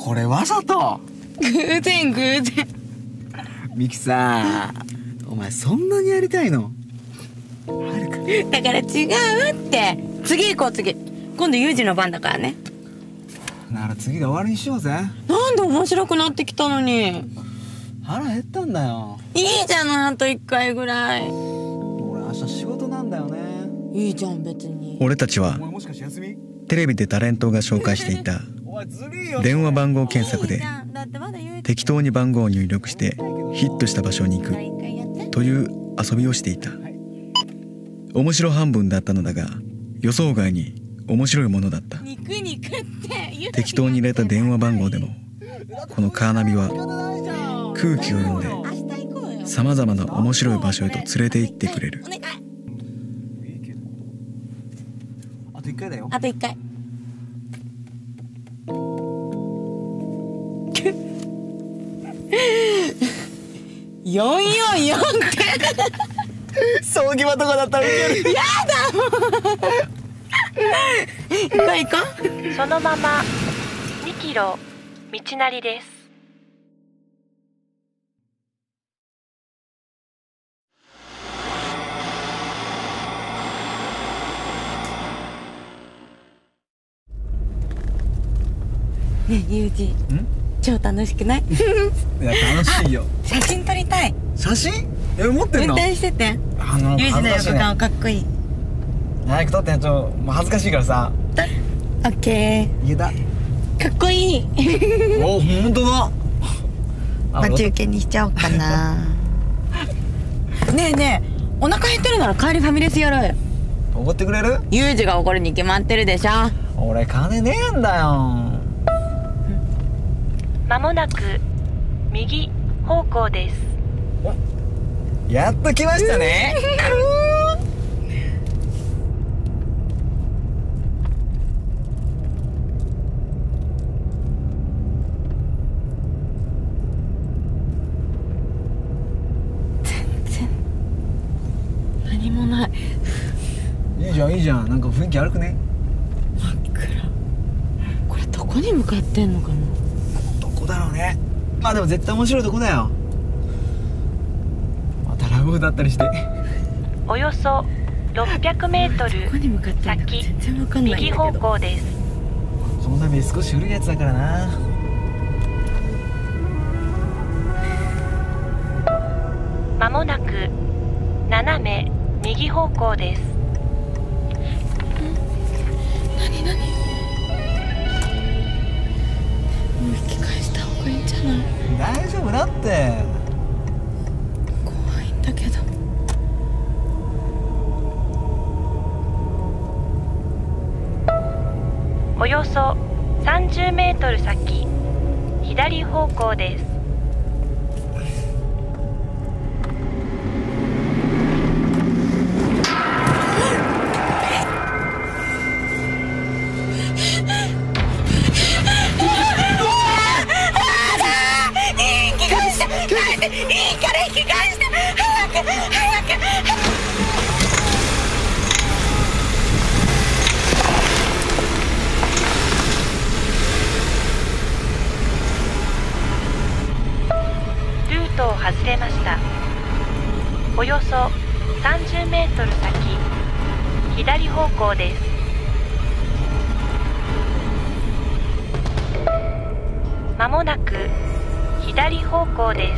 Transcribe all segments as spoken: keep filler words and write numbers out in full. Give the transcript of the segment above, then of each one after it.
これわざと。 偶然偶然。 ミキさん、お前そんなにやりたいの？はるか。 だから違うって。次行こう次。今度ユージの番だからね。 なら次で終わりにしようぜ。 なんで面白くなってきたのに。 腹減ったんだよ。 いいじゃない、あと一回ぐらい。 俺明日仕事なんだよね。 いいじゃん別に。 俺たちはテレビでタレントが紹介していた電話番号検索で適当に番号を入力してヒットした場所に行くという遊びをしていた。面白半分だったのだが予想外に面白いものだった。 肉肉って適当に入れた電話番号でもこのカーナビは空気を読んでさまざまな面白い場所へと連れて行ってくれる。 あと一回だよ。 あと一回。よんよんよんって葬儀場とかだったらウケる。 やだもう。行こう行こう。 そのままにキロ道なりです。 ねえユージ、超楽しくない？ いや楽しいよ。 写真撮りたい。 写真？え持ってんの？ 運転してて。 あのユージの横顔ね、 かっこいい。 早く撮ってん。ちょもう恥ずかしいからさ。 オッケ言えた。 ー。かっこいい。 お本当だ。 待ち受けにしちゃおうかな。ねえねえ、お腹減ってるなら帰りファミレスやろうよ。 おごってくれる？ ユージが怒るに決まってるでしょ。 俺金ねえんだよ。 まもなく右方向です。 やっと来ましたね。 全然何もない。 いいじゃんいいじゃん。なんか雰囲気悪くね？ 真っ暗。これどこに向かってんのかな。 どこだろうね。まあでも絶対面白いとこだよ。またラブだったりして。 およそろっぴゃくメートルどこに向かってんだか先全然わかんないんだ右けど。 方向です。 このナビ少し古いやつだからな。 まもなく斜め右方向です。 何何？もう引き返した方がいいんじゃない？ 大丈夫だって。 怖いんだけど。 およそさんじゅうメートル先左方向です。 いいから引き返して。早く早く。 ルートを外れました。およそさんじゅうメートル先左方向です。まもなく左方向です。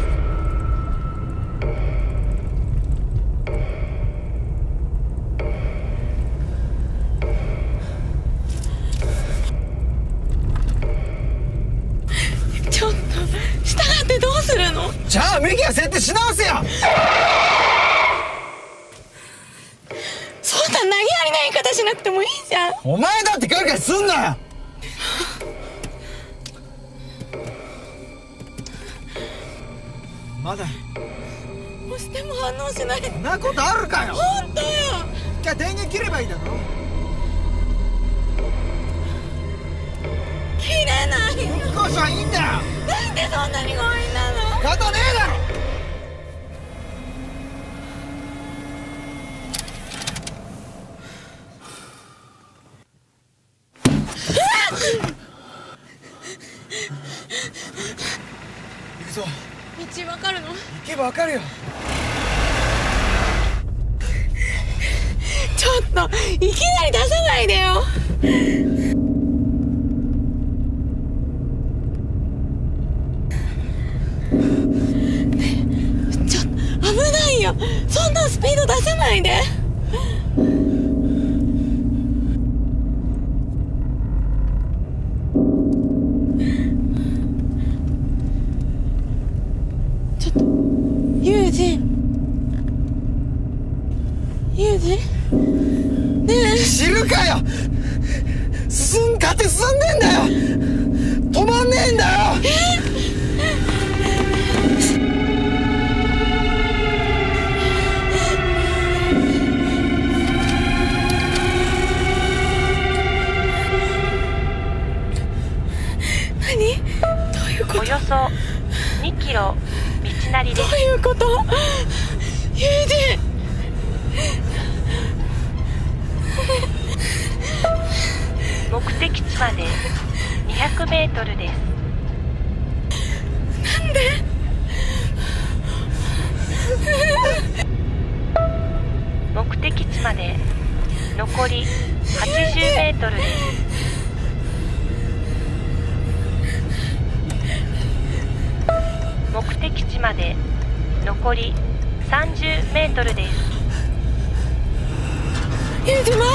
ちょっと従ってどうするの？ じゃあミキは設定し直せよ。 そんな投げやりな言い方しなくてもいいじゃん。 お前だってガリガリすんなよ。まだ押しても反応しない。 そんなことあるかよ。 本当よ。 じゃあ電源切ればいいだろ。 切れない。 ぶっ壊しはいいんだよ。 なんでそんなに強引なの？ 仕方ねえだろ。 けばわかるよ。 ちょっといきなり出さないでよ。ちょっと危ないよ。そんなスピード出さないで。ちょっとユージユージねえ、 知るかよ。進ん勝手進んでんだよ。止まんねえんだよ。 何？どういうこと？ およそにキロ道なりです。 どういうこと？ユージ目的地までにひゃくメートルです。 なんで？ 目的地まで残りはちじゅうメートルです。目的地まで残りさんじゅうメートルです。 ユージ前へ。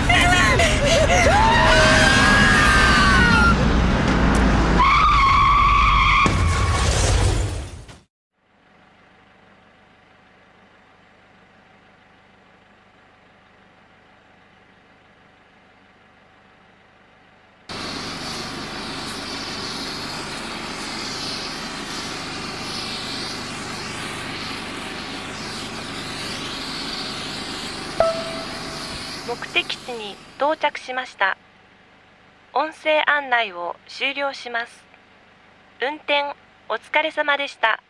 目的地に到着しました。音声案内を終了します。運転お疲れ様でした。